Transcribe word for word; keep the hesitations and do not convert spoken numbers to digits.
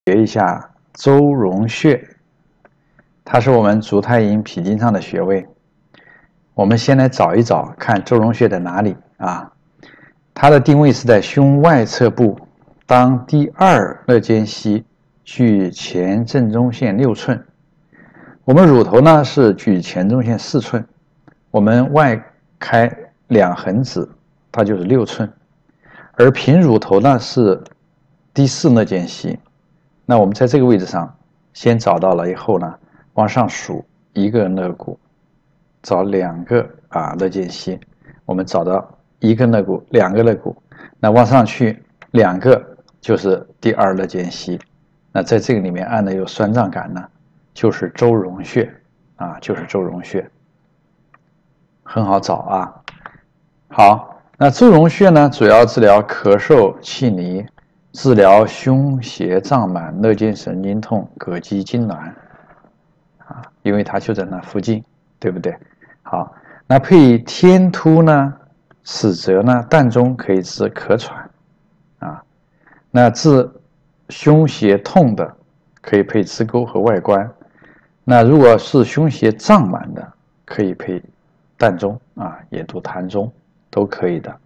学一下周荣穴，它是我们足太阴脾经上的穴位。我们先来找一找，看周荣穴在哪里啊？它的定位是在胸外侧部，当第二肋间隙，距前正中线六寸。我们乳头呢是距前中线四寸，我们外开两横指，它就是六寸。而平乳头呢是第四肋间隙。那我们在这个位置上先找到了以后呢，往上数一个肋骨，找两个啊肋间隙，我们找到一个肋骨，两个肋骨，那往上去两个就是第二肋间隙。那在这个里面按的有酸胀感呢，就是周荣穴啊，就是周荣穴，很好找啊。好，那周荣穴呢，主要治疗咳嗽、气逆。治疗胸胁胀满、肋间神经痛、膈肌痉挛，啊，因为它就在那附近，对不对？好，那配天突呢、史泽呢、膻中可以治咳喘，啊，那治胸胁痛的可以配支沟和外关，那如果是胸胁胀满的，可以配膻中啊，也读膻中，都可以的。